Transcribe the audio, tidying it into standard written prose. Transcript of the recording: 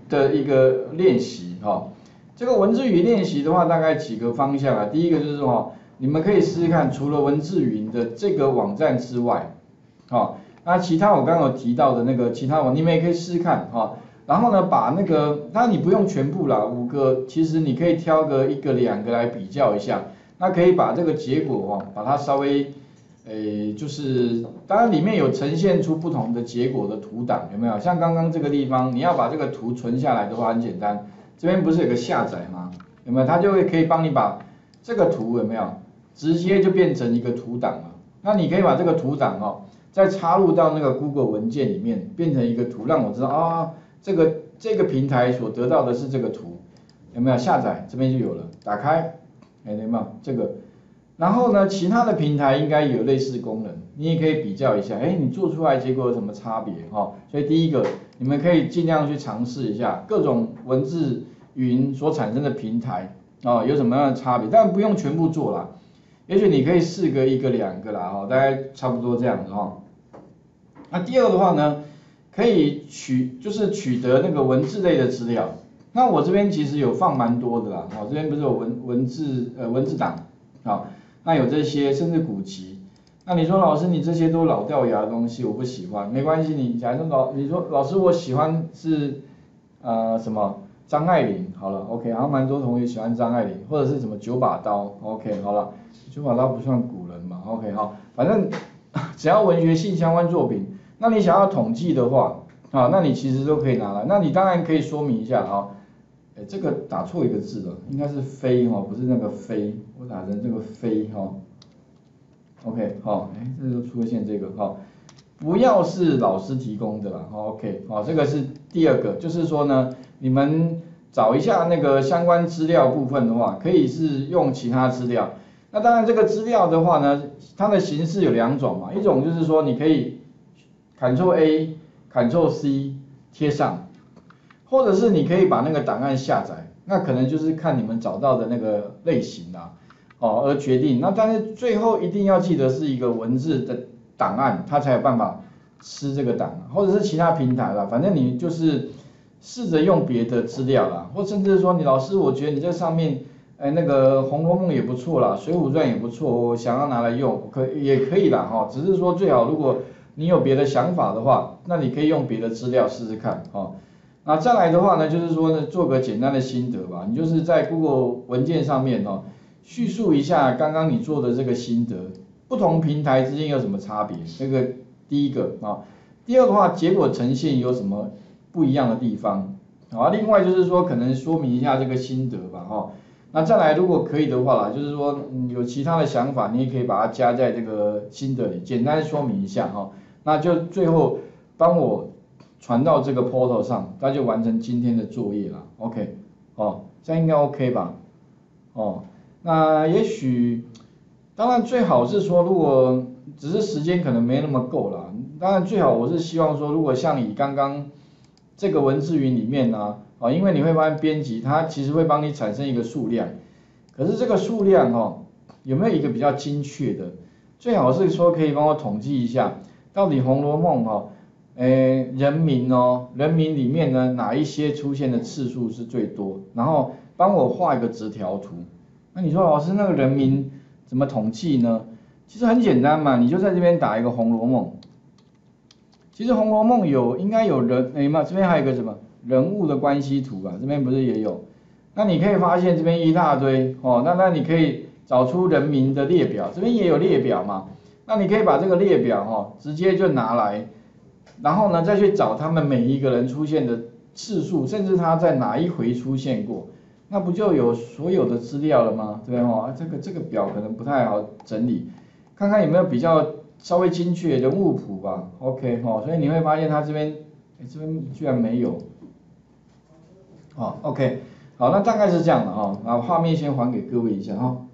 的一个练习哈。这个文字语练习的话，大概几个方向啊。第一个就是说，你们可以试试看，除了文字云的这个网站之外，好，那其他我刚刚有提到的那个其他网，你们也可以试试看哈。然后呢，把那个，当然你不用全部啦，5个，其实你可以挑个1个、2个来比较一下。那可以把这个结果把它稍微，就是当然里面有呈现出不同的结果的图档，有没有？像刚刚这个地方，你要把这个图存下来的话，很简单，这边不是有个下载吗？有没有？它就会可以帮你把这个图有没有，直接就变成一个图档了。那你可以把这个图档再插入到那个 Google 文件里面，变成一个图，让我知道啊，这个平台所得到的是这个图，有没有？下载这边就有了，打开，有没有这个？然后呢，其他的平台应该有类似功能，你也可以比较一下，你做出来结果有什么差别所以第一个，你们可以尽量去尝试一下各种文字云所产生的平台有什么样的差别，但不用全部做啦，也许你可以试个1个、2个啦大概差不多这样子那第二个的话呢，可以就是取得那个文字类的资料。那我这边其实有放蛮多的啦这边不是有文字档那有这些甚至古籍。那你说老师你这些都老掉牙的东西我不喜欢，没关系，假如你说老师我喜欢是什么张爱玲好了 OK， 然后蛮多同学喜欢张爱玲，或者是什么9把刀 OK 好了，9把刀不算古人嘛 OK 好，反正只要文学性相关作品，那你想要统计的话那你其实都可以拿来，那你当然可以说明一下这个打错一个字了，应该是飞不是那个飞，我打成这个飞OK 这就出现这个不要是老师提供的啦OK 这个是第二个，就是说呢，你们找一下那个相关资料部分的话，可以是用其他资料。那当然这个资料的话呢，它的形式有2种嘛，一种就是说你可以 Ctrl A、Ctrl C 贴上。或者是你可以把那个档案下载，那可能就是看你们找到的那个类型啦而决定。那但是最后一定要记得是一个文字的档案，它才有办法吃这个档，或者是其他平台啦，反正你就是试着用别的资料啦，或甚至说你老师，我觉得你这上面那个《红楼梦》也不错啦，《水浒传》也不错，我想要拿来用，也可以啦只是说最好如果你有别的想法的话，那你可以用别的资料试试看那再来的话呢，就是说呢，做个简单的心得吧。你就是在 Google 文件上面叙述一下刚刚你做的这个心得，不同平台之间有什么差别？这个第一个第二个话，结果呈现有什么不一样的地方另外就是说，可能说明一下这个心得吧那再来，如果可以的话啦，就是说有其他的想法，你也可以把它加在这个心得里，简单说明一下那就最后帮我传到这个 portal 上，那就完成今天的作业了 OK 这样应该 OK 吧那也许当然最好是说，如果只是时间可能没那么够啦，当然最好我是希望说，如果像你刚刚这个文字云里面呢因为你会发现编辑它其实会帮你产生一个数量，可是这个数量有没有一个比较精确的？最好是说可以帮我统计一下，到底《红楼梦》人名里面呢哪一些出现的次数是最多，然后帮我画一个直条图。那你说老师那个人名怎么统计呢？其实很简单嘛，你就在这边打一个《红楼梦》。其实《红楼梦》应该有人这边还有一个什么人物的关系图吧，这边不是也有？那你可以发现这边一大堆那你可以找出人名的列表，这边也有列表嘛。那你可以把这个列表直接就拿来。然后呢，再去找他们每一个人出现的次数，甚至他在哪一回出现过，那不就有所有的资料了吗？对吧？这个表可能不太好整理，看看有没有比较稍微精确人物谱吧。OK 所以你会发现他这边居然没有。OK 好，那大概是这样的然后画面先还给各位一下